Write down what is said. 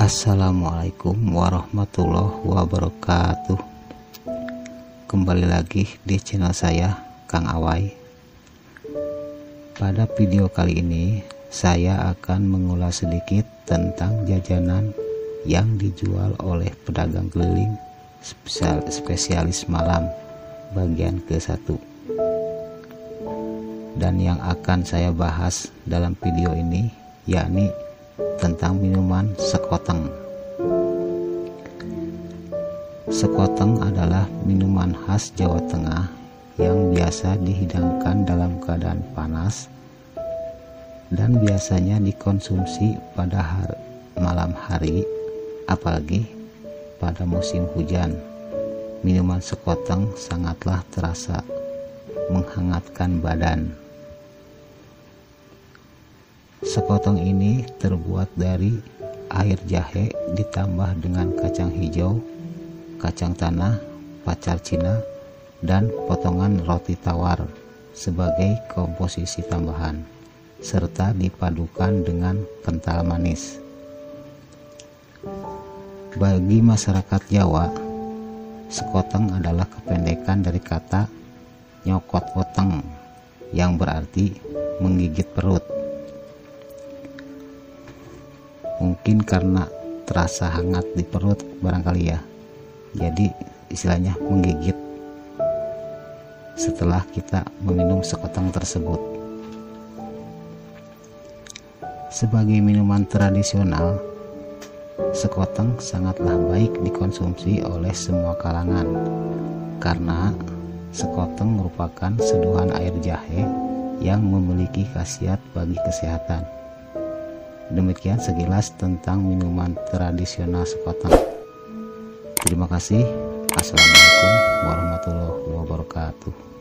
Assalamualaikum warahmatullahi wabarakatuh. Kembali lagi di channel saya, Kang Awai. Pada video kali ini saya akan mengulas sedikit tentang jajanan yang dijual oleh pedagang keliling spesialis malam bagian ke-1. Dan yang akan saya bahas dalam video ini yakni tentang minuman sekoteng. Sekoteng adalah minuman khas Jawa Tengah yang biasa dihidangkan dalam keadaan panas dan biasanya dikonsumsi pada malam hari, apalagi pada musim hujan. Minuman sekoteng sangatlah terasa menghangatkan badan. Sekoteng ini terbuat dari air jahe ditambah dengan kacang hijau, kacang tanah, pacar Cina, dan potongan roti tawar sebagai komposisi tambahan, serta dipadukan dengan kental manis. Bagi masyarakat Jawa, sekoteng adalah kependekan dari kata nyokot weteng yang berarti menggigit perut. Mungkin karena terasa hangat di perut barangkali ya, jadi istilahnya menggigit setelah kita meminum sekoteng tersebut. Sebagai minuman tradisional, sekoteng sangatlah baik dikonsumsi oleh semua kalangan karena sekoteng merupakan seduhan air jahe yang memiliki khasiat bagi kesehatan. Demikian sekilas tentang minuman tradisional sekoteng. Terima kasih. Assalamualaikum warahmatullahi wabarakatuh.